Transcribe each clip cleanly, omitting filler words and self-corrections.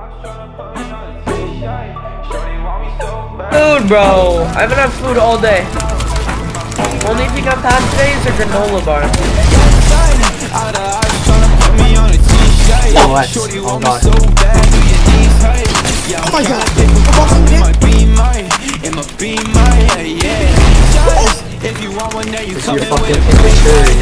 Food, bro. I haven't had food all day. Only thing I've had today is a granola bar. Oh, what? Oh, God. Oh my God. If you want one, you come fucking immaturity.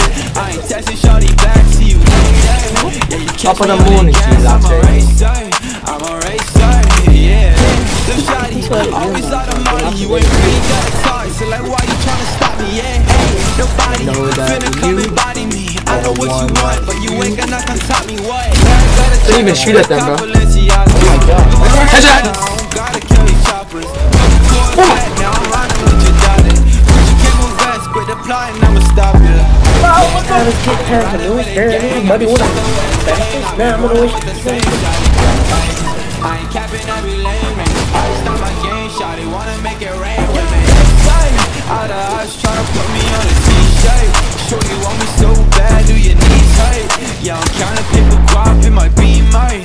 Top of the morning, I'm a racer, yeah. Them shawty, always out of money. You ain't really got a car, so like, why you tryna stop me? Yeah, hey, nobody finna come and body me. I know what you want, but you ain't got nothing to top me. What? Don't even shoot at them, bro. Oh my God. Headshot! Gotta kill these choppers. Now I'm riding with your daughter. Put your camo vest, quit applying, I'ma stop you. I ain't capping every lane, man. I stop my game, shawty wanna make it rain with me. Out of eyes tryna put me on a t-shirt. Sure you want me so bad, do your knees hurt? Yeah, I'm counting paper guap in my Beamer,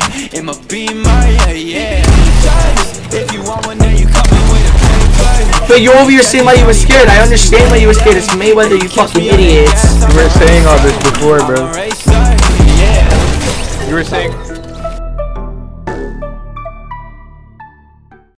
yeah. If you want one, then you coming with a paper. But you're over here saying why you were scared. I understand why you were scared. It's Mayweather, you fucking idiots. You were saying all this before, bro. You were saying